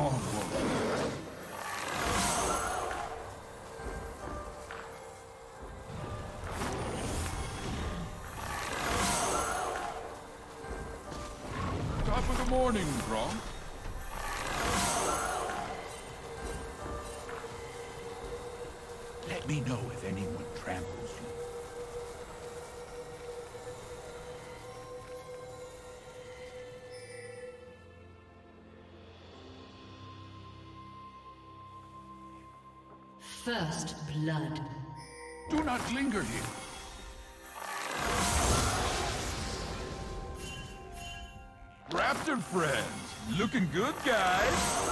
long walk. Top of the morning, Gronk. Let me know if anyone tramples you. First blood. Do not linger here. Raptor friends, looking good, guys.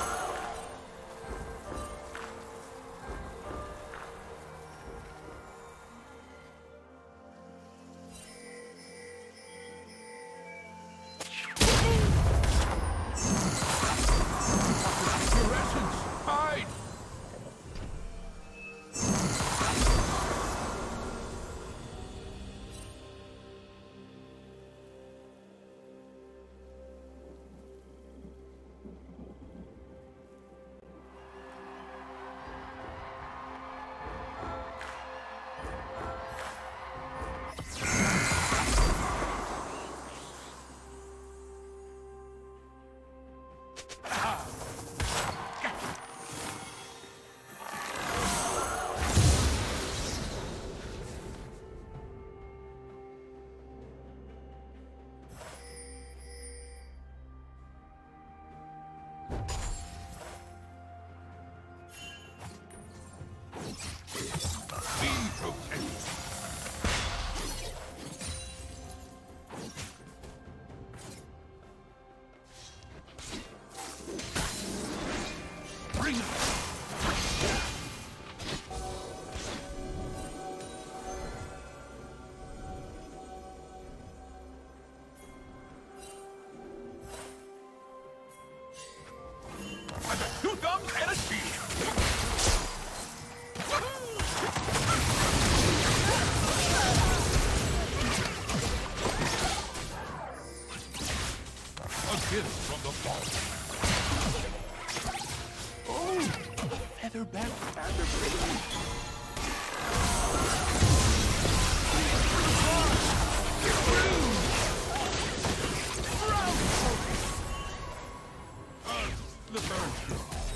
Two thumbs and a shield. A gift from the vault. Oh, featherback featherback. The bird.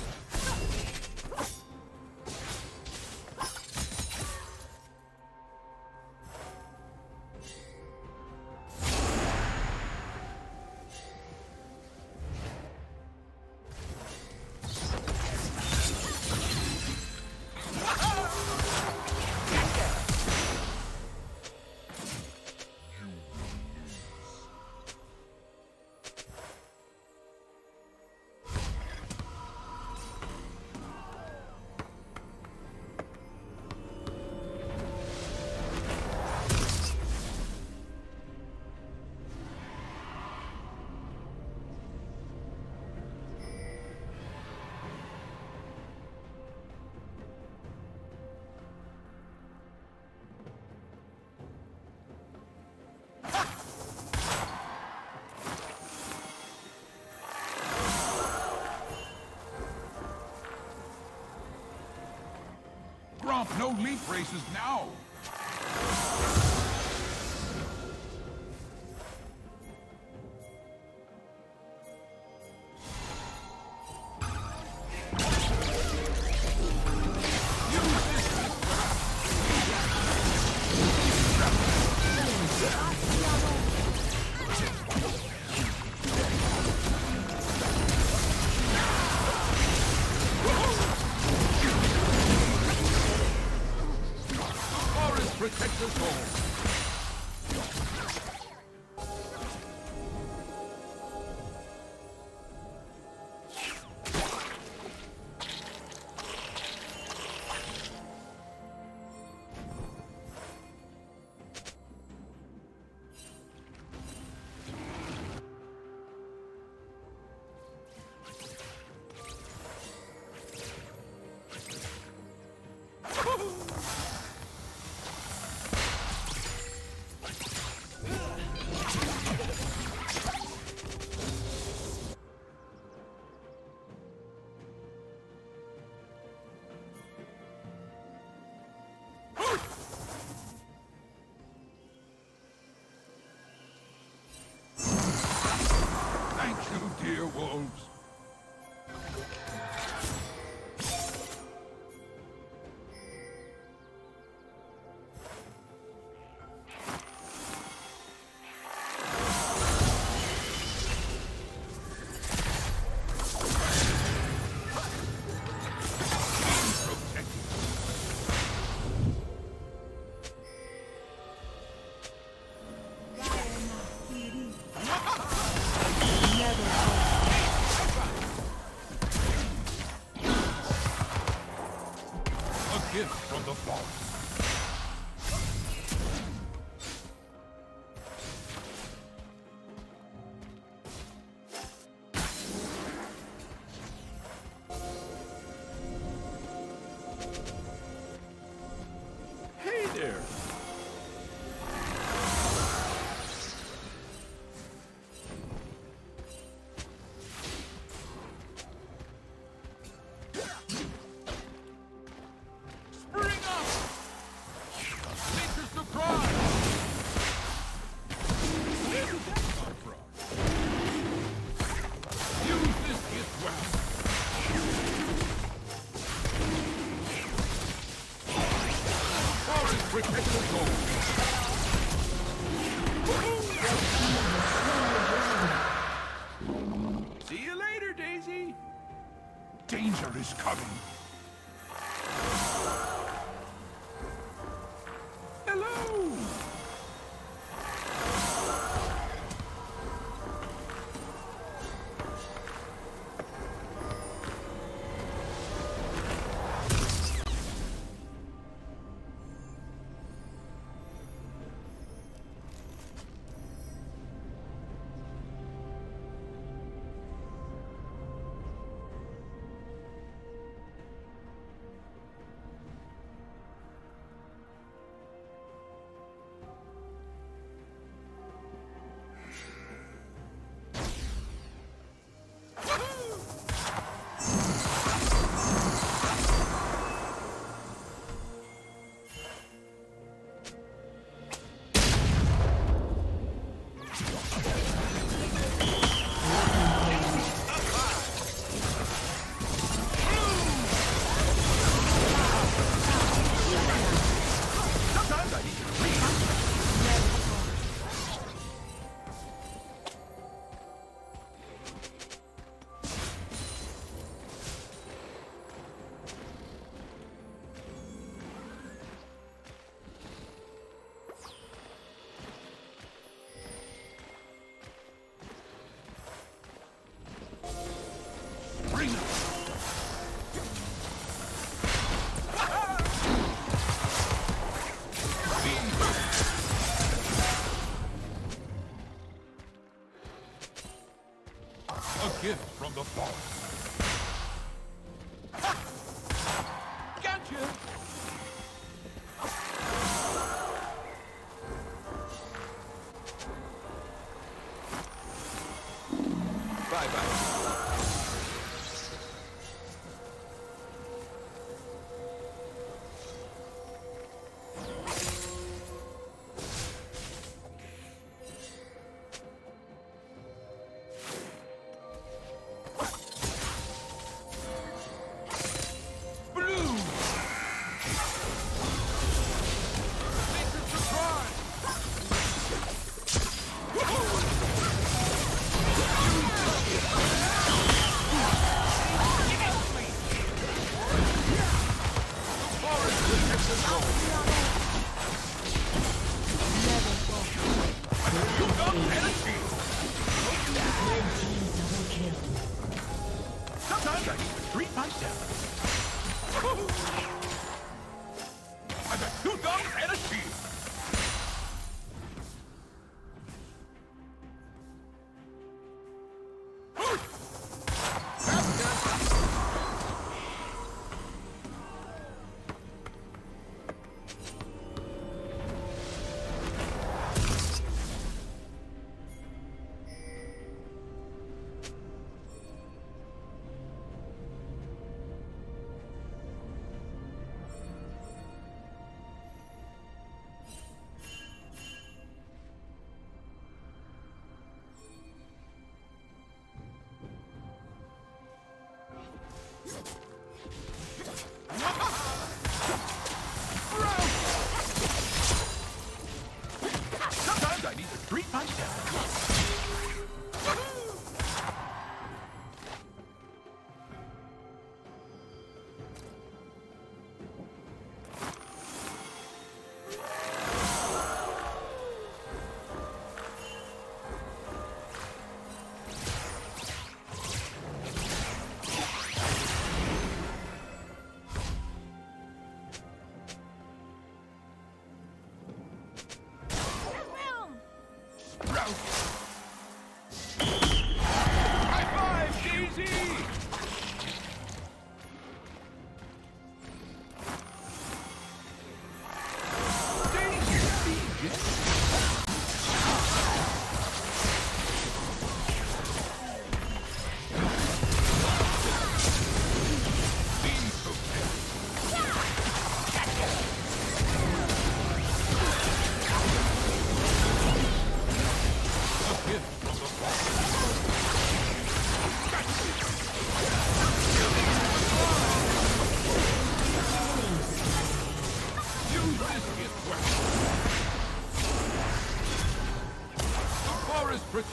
Gromp, no leaf races now! Protect us all. gift from the forest. Hey there! Spring up! Nature's surprise! Where did that come from? Use this gift well. Forest protect the gold. See you later, Daisy! Danger is coming. Hello! Bring up! A gift from the forest. Gotcha! Bye-bye. Blue! Nature's surprise! Sometimes I need 3 punch down. I got 2 thumbs and a shield!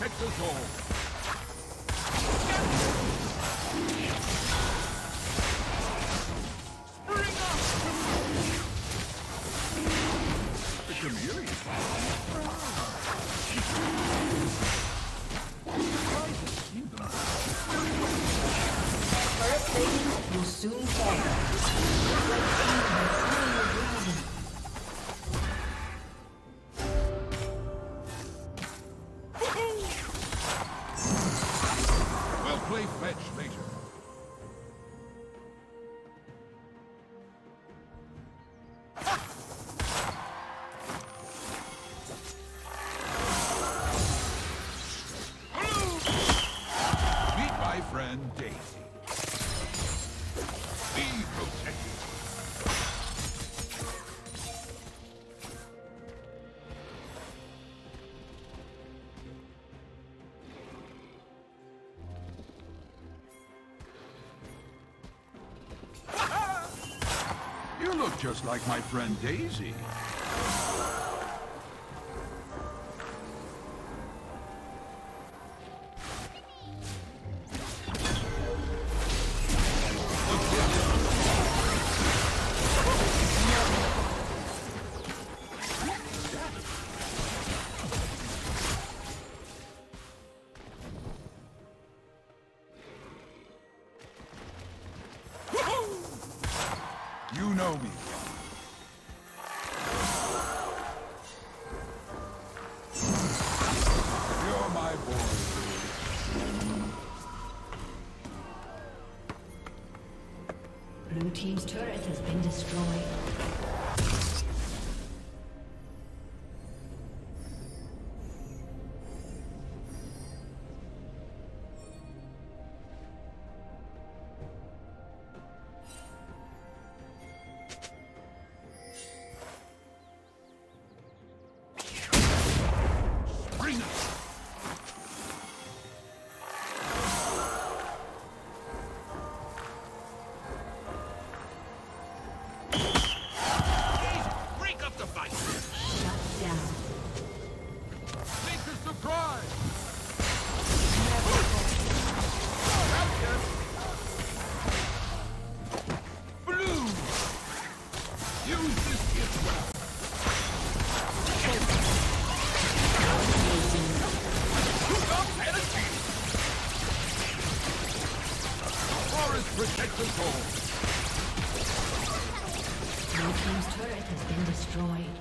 protects us all. Bring up! The chameleon. Turret plating will soon fall. Red team has slain the dragon. We'll play fetch later. Meet my friend Daisy. Be protected. You look just like my friend Daisy. You know me. You're my boy. Blue team's turret has been destroyed. Bring us. Break up the fight! Shut down. Make a surprise. Blue. Use this gift well. Forest protects us all. Blue team's turret has been destroyed.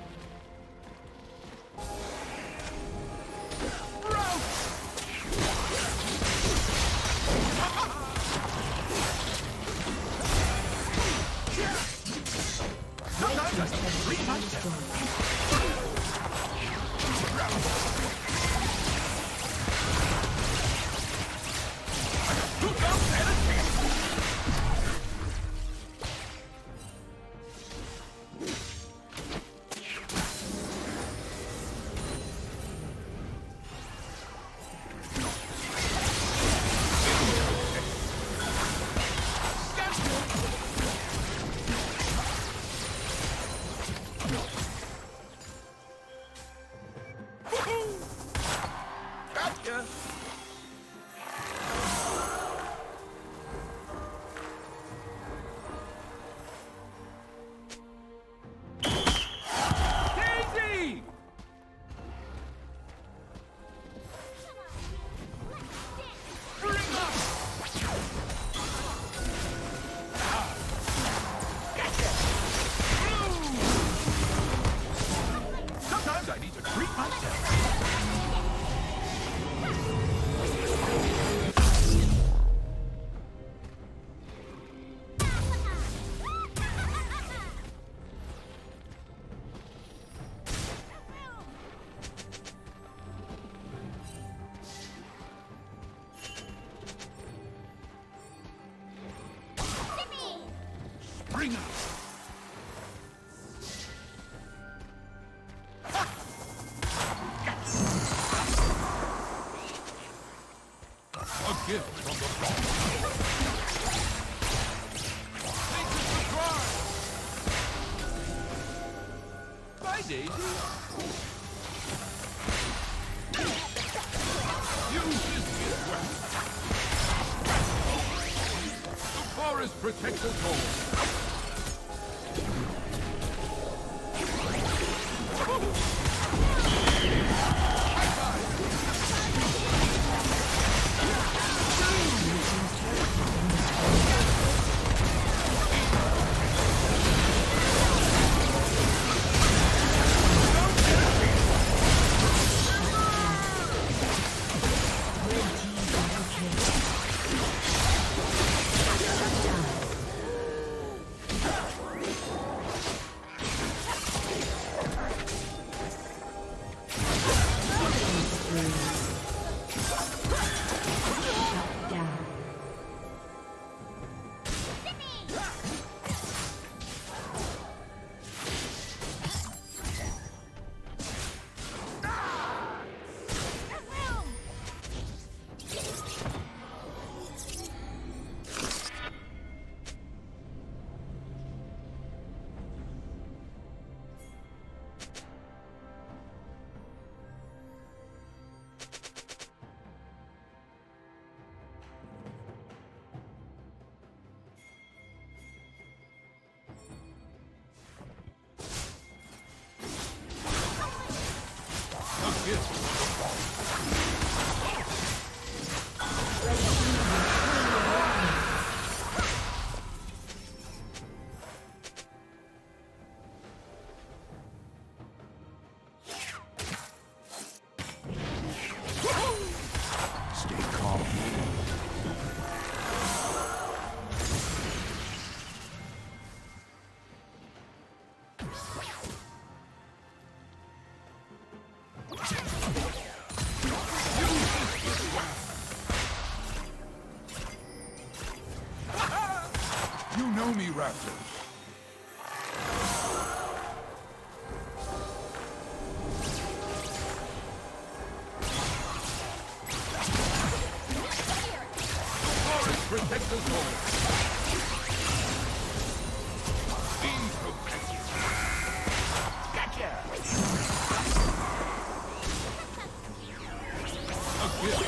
Sometimes I need 3 touchdowns. Gotcha! Daisy! Bring up! Gotcha! Sometimes I need to treat myself. Bring us. A gift from the boss. Make a surprise. Bye, Daisy. forest protects us all. Me, Raptor. Forest protects us all. Be protected. Gotcha. A gift.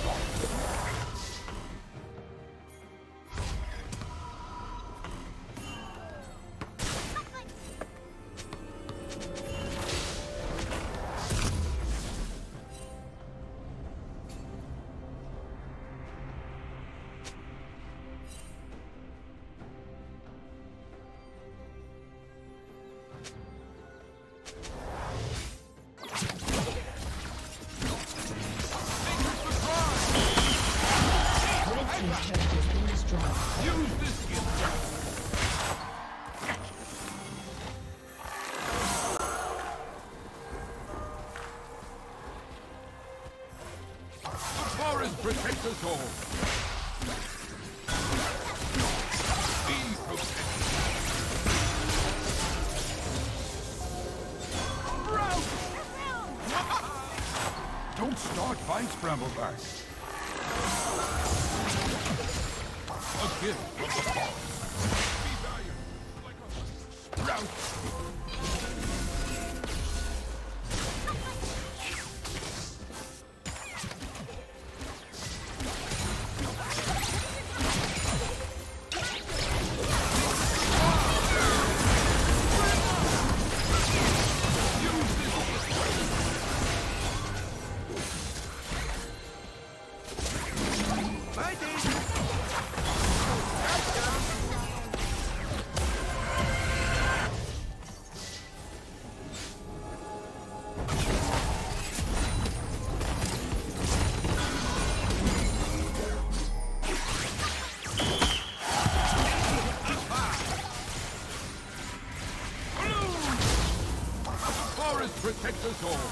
Protect us all. Be protected. Don't start fights, Brambleback. A gift from the forest. Be valiant like a rout. Protect us all.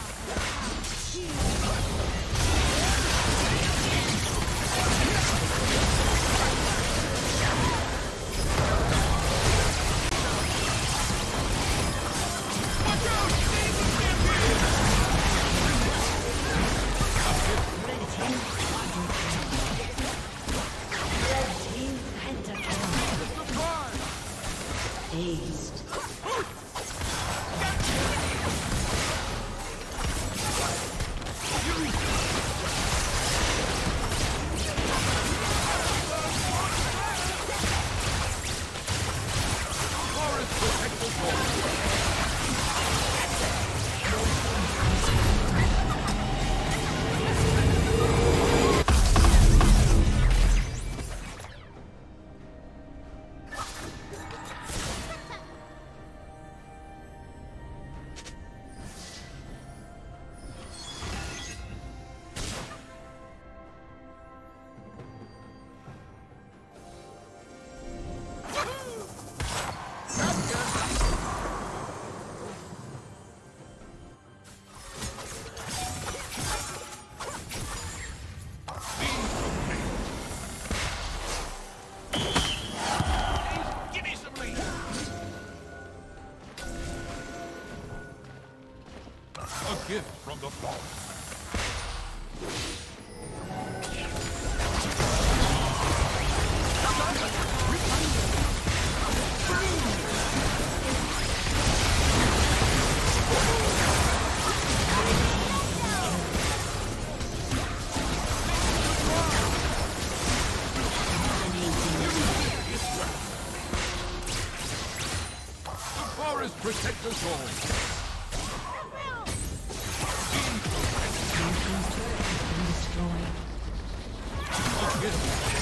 from the fall. Protect us all. Destroyed.